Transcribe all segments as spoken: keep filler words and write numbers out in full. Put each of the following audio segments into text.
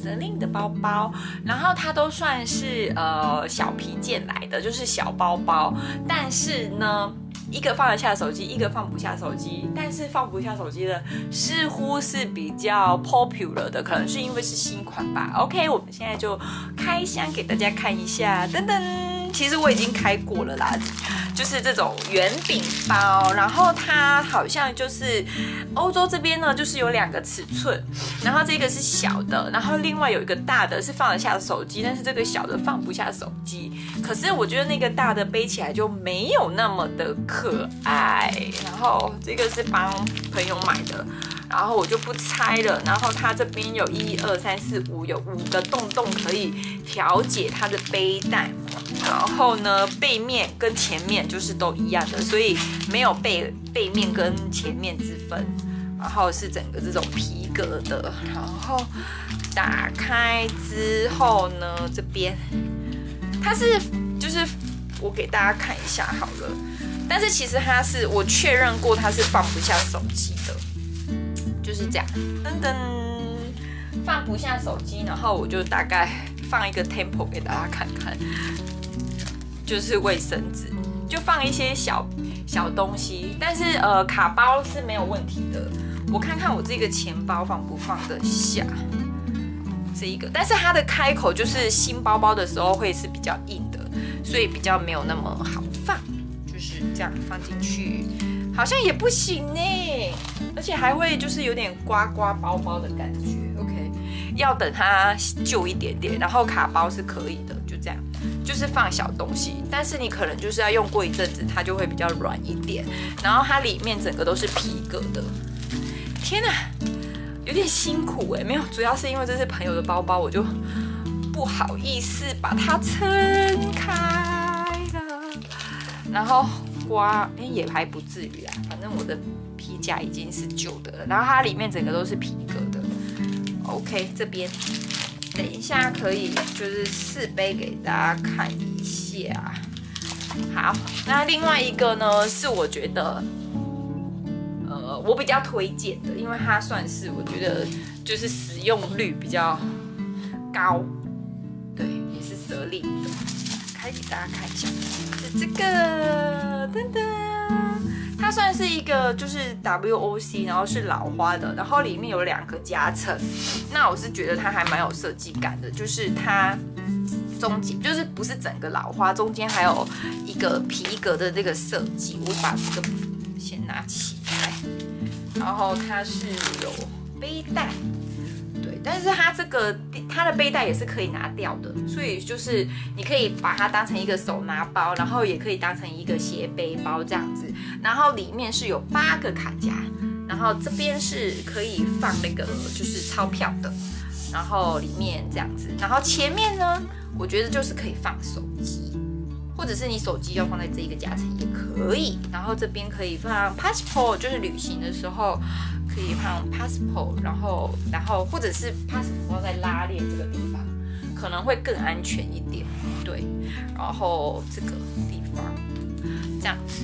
Celine 的包包，然后它都算是呃小皮件来的，就是小包包，但是呢。一个放得下手机，一个放不下手机，但是放不下手机的似乎是比较 popular 的，可能是因为是新款吧。OK， 我们现在就开箱给大家看一下，噔噔，其实我已经开过了啦，就是这种圆饼包，然后它好像就是欧洲这边呢，就是有两个尺寸，然后这个是小的，然后另外有一个大的是放得下手机，但是这个小的放不下手机。可是我觉得那个大的背起来就没有那么的可爱，然后这个是帮朋友买的，然后我就不拆了。然后它这边有一二三四五，有五个洞洞可以调节它的背带。然后呢，背面跟前面就是都一样的，所以没有背背面跟前面之分。然后是整个这种皮革的，然后打开之后呢，这边它是就是我给大家看一下好了，但是其实它是我确认过它是放不下手机的，就是这样，噔噔，放不下手机，然后我就大概放一个 tempo 给大家看看。就是卫生纸，就放一些小小东西，但是呃卡包是没有问题的。我看看我这个钱包放不放得下这一个，但是它的开口就是新包包的时候会是比较硬的，所以比较没有那么好放，就是这样放进去，好像也不行呢，而且还会就是有点刮刮包包的感觉。OK， 要等它旧一点点，然后卡包是可以的，就这样。就是放小东西，但是你可能就是要用过一阵子，它就会比较软一点。然后它里面整个都是皮革的，天哪，有点辛苦哎、欸。没有，主要是因为这是朋友的包包，我就不好意思把它撑开了。然后刮，哎、欸、也还不至于啊，反正我的皮夹已经是旧的了。然后它里面整个都是皮革的。OK， 这边。等一下可以就是试背给大家看一下。好，那另外一个呢是我觉得，呃，我比较推荐的，因为它算是我觉得就是使用率比较高，对，也是Celine的，开给大家看一下，是这个，噔噔。它算是一个就是 W O C， 然后是老花的，然后里面有两个夹层。那我是觉得它还蛮有设计感的，就是它中间就是不是整个老花，中间还有一个皮革的这个设计。我把这个先拿起来，然后它是有背带。对，但是它这个它的背带也是可以拿掉的，所以就是你可以把它当成一个手拿包，然后也可以当成一个斜背包这样子。然后里面是有八个卡夹，然后这边是可以放那个就是钞票的，然后里面这样子，然后前面呢，我觉得就是可以放手机，或者是你手机要放在这一个夹层也可以。然后这边可以放 passport， 就是旅行的时候。可以放 passport， 然后然后或者是 passport 在拉链这个地方，可能会更安全一点，对。然后这个地方这样子，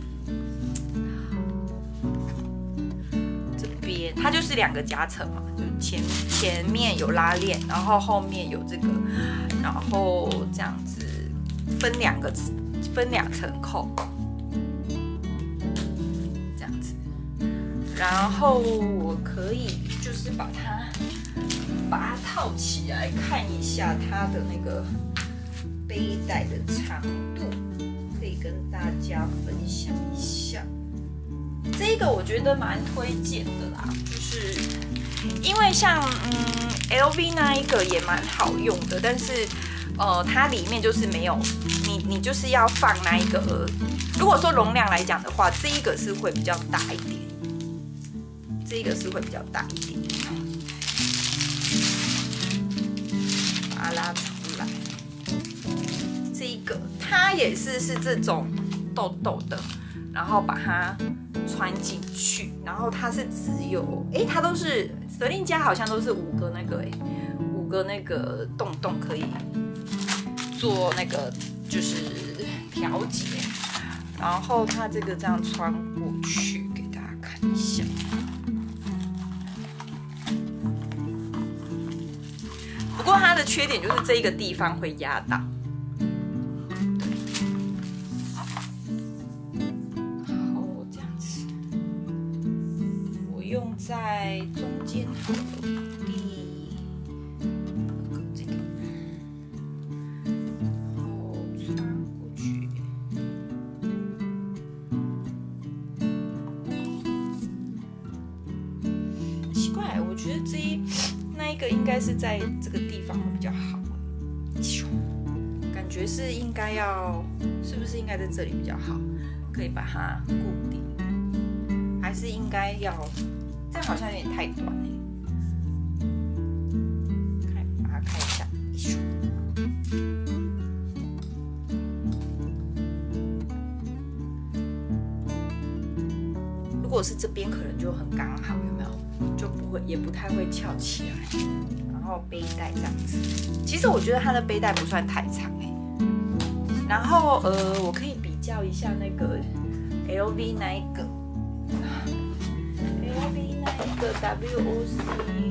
这边它就是两个夹层嘛，就前前面有拉链，然后后面有这个，然后这样子分两个分两层扣。然后我可以就是把它把它套起来看一下它的那个背带的长度，可以跟大家分享一下。这个我觉得蛮推荐的啦，就是因为像嗯 L V 那一个也蛮好用的，但是呃它里面就是没有你你就是要放那一个，如果说容量来讲的话，这一个是会比较大一点。这一个是会比较大一点，把它拉出来。这一个它也是是这种豆豆的，然后把它穿进去，然后它是只有哎，它都是Celine家好像都是五个那个哎，五个那个洞洞可以做那个就是调节，然后它这个这样穿过去，给大家看一下。 不过它的缺点就是这一个地方会压到。然后这样子，我用在中间好了，第这个，然后穿过去。奇怪，我觉得这一那一个应该是在这个地方会比较好。感觉是应该要，是不是应该在这里比较好？可以把它固定，还是应该要？这样好像有点太短哎。看，把它开一下。如果是这边，可能就很刚好，有没有？就不会，也不太会翘起来。然后背带这样子，其实我觉得它的背带不算太长哎。然后呃，我可以比较一下那个 L V 那一个 ，L V 那一个 W O C，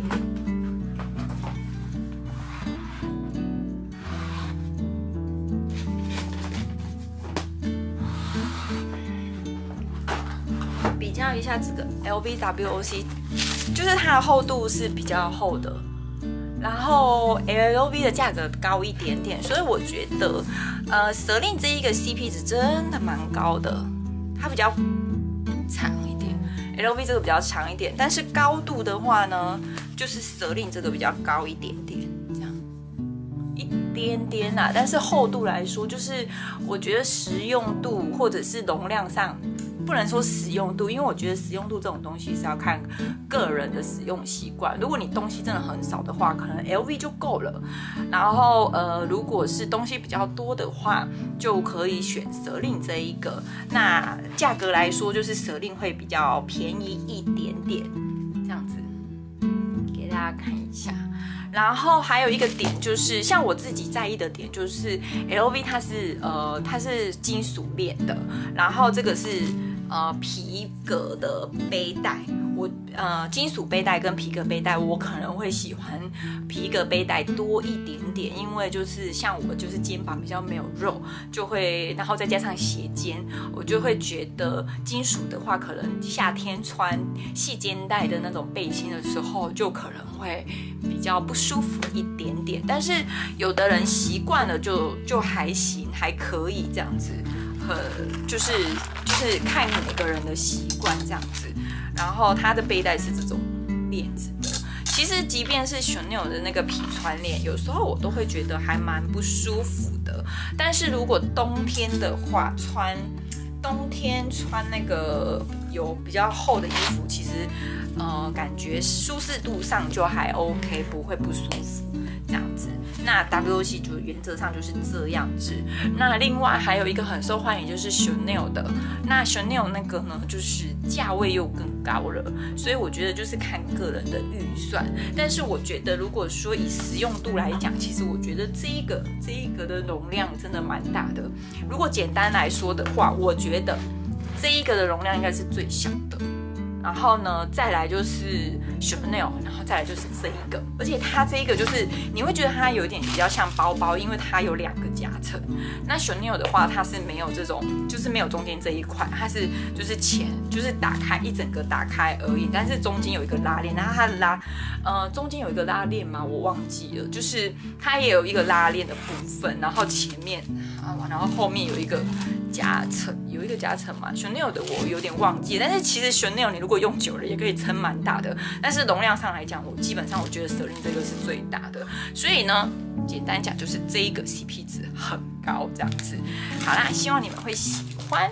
比较一下这个 L V W O C， 就是它的厚度是比较厚的。然后 L V 的价格高一点点，所以我觉得，呃，蛇令这一个 C P 值真的蛮高的，它比较长一点 ，L V 这个比较长一点，但是高度的话呢，就是蛇令这个比较高一点点，这样一点点啊，但是厚度来说，就是我觉得实用度或者是容量上。不能说实用度，因为我觉得实用度这种东西是要看个人的使用习惯。如果你东西真的很少的话，可能 L V 就够了。然后呃，如果是东西比较多的话，就可以选蛇令这一个。那价格来说，就是蛇令会比较便宜一点点，这样子给大家看一下。然后还有一个点就是，像我自己在意的点就是 ，L V 它是呃它是金属链的，然后这个是。呃，皮革的背带，我呃金属背带跟皮革背带，我可能会喜欢皮革背带多一点点，因为就是像我就是肩膀比较没有肉，就会然后再加上斜肩，我就会觉得金属的话，可能夏天穿细肩带的那种背心的时候，就可能会比较不舒服一点点。但是有的人习惯了就就还行，还可以这样子。呃，就是就是看每个人的习惯这样子，然后它的背带是这种链子的。其实即便是 Chanel 的那个皮穿链，有时候我都会觉得还蛮不舒服的。但是如果冬天的话，穿冬天穿那个有比较厚的衣服，其实呃感觉舒适度上就还 OK， 不会不舒服这样子。那 W O C 就原则上就是这样子。那另外还有一个很受欢迎就是 Chanel 的，那 Chanel 那个呢，就是价位又更高了，所以我觉得就是看个人的预算。但是我觉得如果说以实用度来讲，其实我觉得这一个这一个的容量真的蛮大的。如果简单来说的话，我觉得这一个的容量应该是最小的。然后呢，再来就是 Chanel， 然后再来就是这一个，而且它这一个就是你会觉得它有点比较像包包，因为它有两个夹层。那 Chanel 的话，它是没有这种，就是没有中间这一块，它是就是前就是打开一整个打开而已，但是中间有一个拉链，然后它的拉呃中间有一个拉链吗？我忘记了，就是它也有一个拉链的部分，然后前面啊，然后后面有一个夹层，有一个夹层嘛 ，Chanel 的我有点忘记，但是其实 Chanel 你如果用久了也可以撑蛮大的，但是容量上来讲，我基本上我觉得蛇令这个是最大的，所以呢，简单讲就是这一个 C P 值很高这样子。好啦，希望你们会喜欢。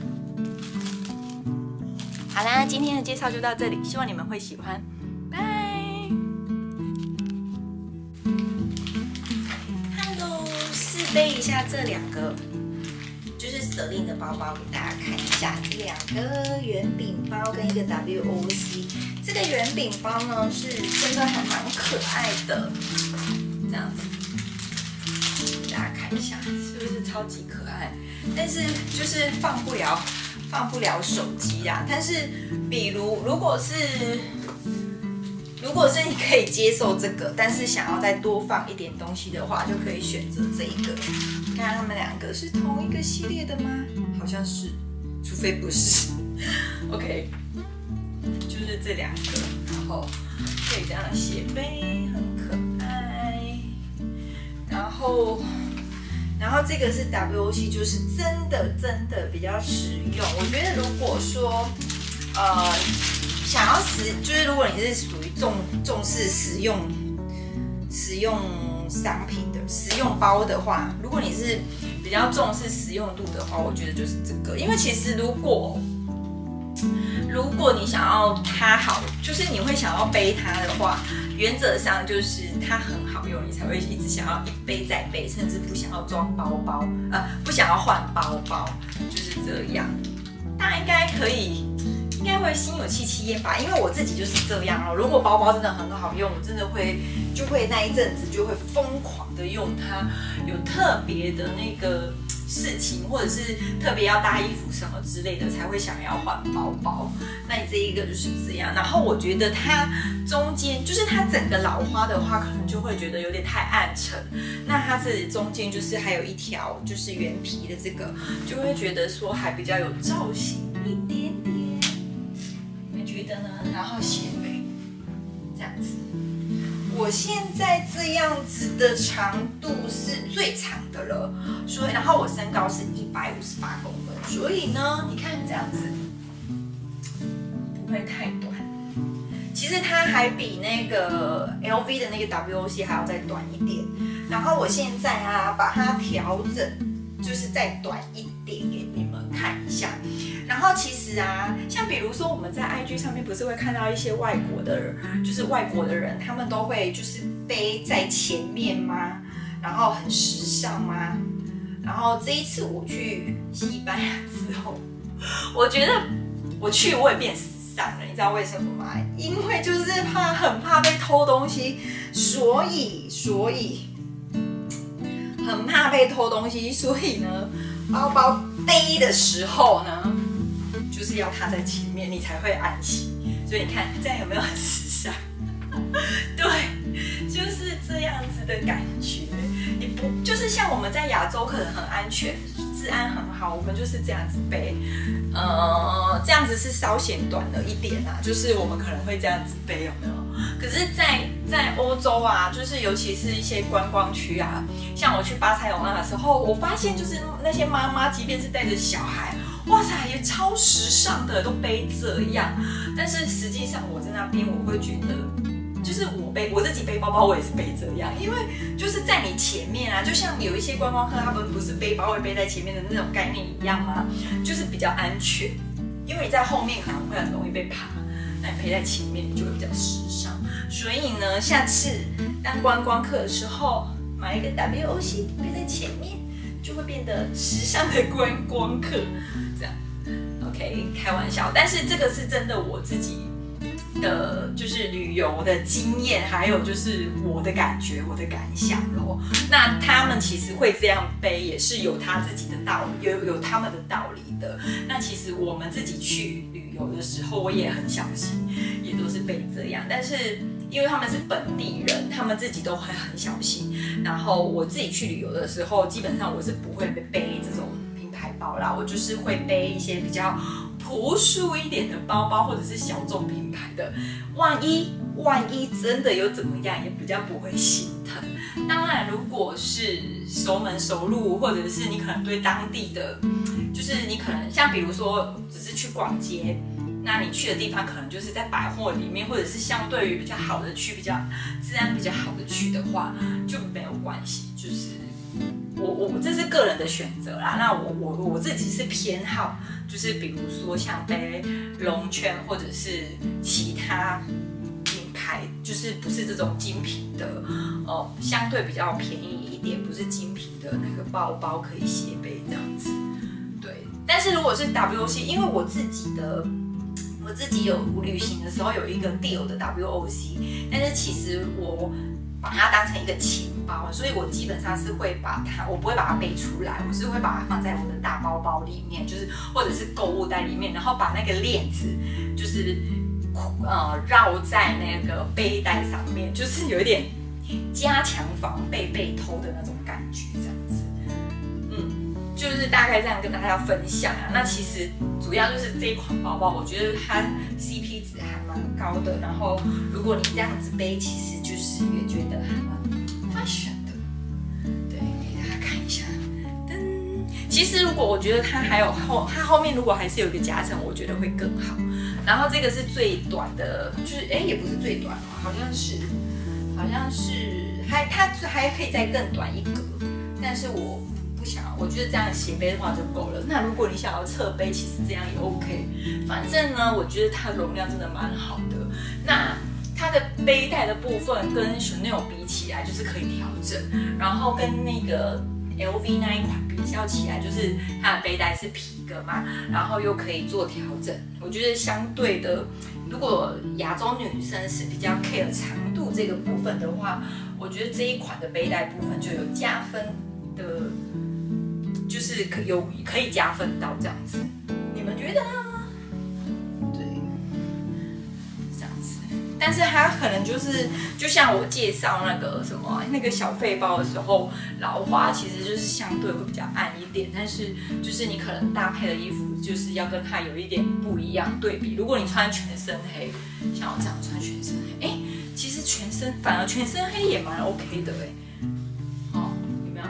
好啦，今天的介绍就到这里，希望你们会喜欢，拜。Hello， 试背一下这两个。就是蛇令的包包给大家看一下，这两个圆饼包跟一个 W O C， 这个圆饼包呢是真的还蛮可爱的，这样子，给大家看一下，是不是超级可爱？但是就是放不了，放不了手机啊。但是比如如果是如果是你可以接受这个，但是想要再多放一点东西的话，就可以选择这一个。看看他们两个是同一个系列的吗？好像是，除非不是。OK， 就是这两个，然后可以这样的斜背，很可爱。然后，然后这个是 W O C， 就是真的真的比较实用。我觉得如果说，呃。想要实就是如果你是属于重重视实用实用商品的实用包的话，如果你是比较重视实用度的话，我觉得就是这个。因为其实如果如果你想要它好，就是你会想要背它的话，原则上就是它很好用，你才会一直想要一背再背，甚至不想要装包包，呃，不想要换包包，就是这样。大家应该可以。应该会心有戚戚焉吧，因为我自己就是这样哦。如果包包真的很好用，我真的会就会那一阵子就会疯狂的用它。有特别的那个事情，或者是特别要搭衣服什么之类的，才会想要换包包。那你这一个就是这样。然后我觉得它中间就是它整个老花的话，可能就会觉得有点太暗沉。那它这里中间就是还有一条就是原皮的这个，就会觉得说还比较有造型一点点。觉得呢，然后斜背这样子，我现在这样子的长度是最长的了，所以然后我身高是一百五十八公分，所以呢，你看这样子不会太短。其实它还比那个 L V 的那个 W O C 还要再短一点。然后我现在啊，把它调整，就是再短一点给你们看一下。然后其实啊，像比如说我们在 I G 上面不是会看到一些外国的人，就是外国的人，他们都会就是背在前面吗？然后很时尚吗？然后这一次我去西班牙之后，我觉得我去我也变时尚了，你知道为什么吗？因为就是怕很怕被偷东西，所以所以很怕被偷东西，所以呢，包包背的时候呢。就是要踏在前面，你才会安心。所以你看，这样有没有很时尚？对，就是这样子的感觉。你不就是像我们在亚洲可能很安全，治安很好，我们就是这样子背。呃，这样子是稍显短了一点啊，就是我们可能会这样子背，有没有？可是在，在在欧洲啊，就是尤其是一些观光区啊，像我去巴塞罗那的时候，我发现就是那些妈妈，即便是带着小孩。哇塞，也超时尚的，都背这样。但是实际上我在那边，我会觉得，就是我背我自己背包包，我也是背这样，因为就是在你前面啊，就像有一些观光客，他们不是背包会背在前面的那种概念一样吗？就是比较安全，因为你在后面可能会很容易被扒，那你背在前面，你就会比较时尚。所以呢，下次当观光客的时候，买一个 W O C 背在前面。就会变得时尚的观光客，这样 ，OK， 开玩笑。但是这个是真的我自己的，就是旅游的经验，还有就是我的感觉、我的感想咯。那他们其实会这样背，也是有他自己的道理，有有他们的道理的。那其实我们自己去旅游的时候，我也很小心，也都是背这样。但是因为他们是本地人，他们自己都会很小心。然后我自己去旅游的时候，基本上我是不会背这种名牌包啦，我就是会背一些比较朴素一点的包包，或者是小众品牌的。万一万一真的有怎么样，也比较不会心疼。当然，如果是熟门熟路，或者是你可能对当地的，就是你可能像比如说只是去逛街。那你去的地方可能就是在百货里面，或者是相对于比较好的区、比较治安比较好的区的话，就没有关系。就是我我这是个人的选择啦。那我我我自己是偏好，就是比如说像背龙圈或者是其他品牌，就是不是这种精品的，哦，相对比较便宜一点，不是精品的那个包包可以斜背这样子。对，但是如果是 W O C， 因为我自己的。我自己有旅行的时候有一个 deal 的 W O C， 但是其实我把它当成一个钱包，所以我基本上是会把它，我不会把它背出来，我是会把它放在我的大包包里面，就是或者是购物袋里面，然后把那个链子就是呃绕在那个背带上面，就是有一点加强防备被偷的那种感觉，这样子。嗯，就是大概这样跟大家分享啊。那其实主要就是这一款包包，我觉得它 C P 值还蛮高的。然后如果你这样子背，其实就是也觉得还蛮 fashion 的。对，给大家看一下。噔，其实如果我觉得它还有后，它后面如果还是有一个夹层，我觉得会更好。然后这个是最短的，就是哎也不是最短哦，好像是好像是还它还可以再更短一格，但是我不想，我觉得这样斜背的话就够了。那如果你想要侧背，其实这样也 OK。反正呢，我觉得它容量真的蛮好的。那它的背带的部分跟 Chanel 比起来，就是可以调整，然后跟那个 L V 那一款比较起来，就是它的背带是皮革嘛，然后又可以做调整。我觉得相对的，如果亚洲女生是比较 care 长度这个部分的话，我觉得这一款的背带部分就有加分的，就是可有可以加分到这样子。你们觉得呢？对，这样子。但是它可能就是，就像我介绍那个什么那个小费包的时候，老花其实就是相对会比较暗一点，但是就是你可能搭配的衣服就是要跟它有一点不一样对比。如果你穿全身黑，像我这样穿全身黑，哎，其实全身反而全身黑也蛮 OK 的哎，哦，有没有？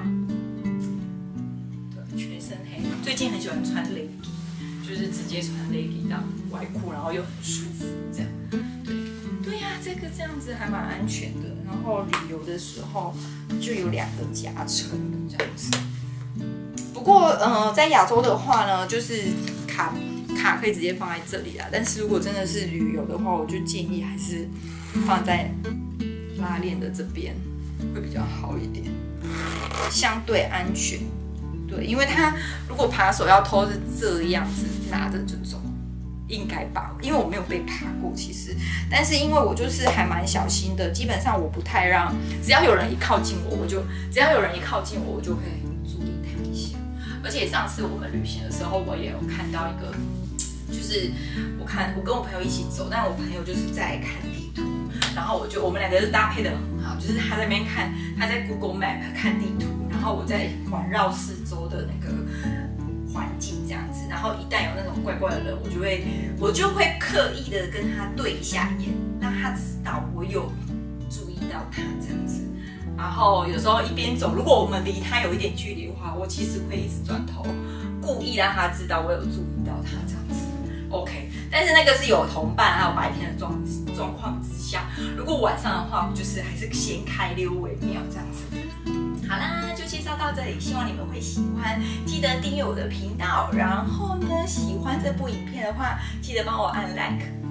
对，全身黑。最近很喜欢穿 legging， 就是直接穿 legging 当外裤，然后又很舒服这样。对呀、啊，这个这样子还蛮安全的。然后旅游的时候就有两个夹层的这样子。不过，呃，在亚洲的话呢，就是卡卡可以直接放在这里啦。但是如果真的是旅游的话，我就建议还是放在拉链的这边会比较好一点，相对安全。对，因为它如果扒手要偷是这样子拿着就走。应该吧，因为我没有被扒过，其实，但是因为我就是还蛮小心的，基本上我不太让，只要有人一靠近我，我就只要有人一靠近我，我就会注意他一下。而且上次我们旅行的时候，我也有看到一个，就是我看我跟我朋友一起走，但我朋友就是在看地图，然后我就我们两个就搭配的很好，就是他在那边看，他在 Google Map 看地图，然后我在环绕四周的那个环境这样子，然后一旦有那种怪怪的人，我就会我就会刻意的跟他对一下眼，让他知道我有注意到他这样子。然后有时候一边走，如果我们离他有一点距离的话，我其实会一直转头，故意让他知道我有注意到他这样子。OK， 但是那个是有同伴还有白天的状状况之下，如果晚上的话，我就是还是先开溜为妙这样子。好啦，就介绍到这里，希望你们会喜欢，记得订阅我的频道。然后呢，喜欢这部影片的话，记得帮我按 like。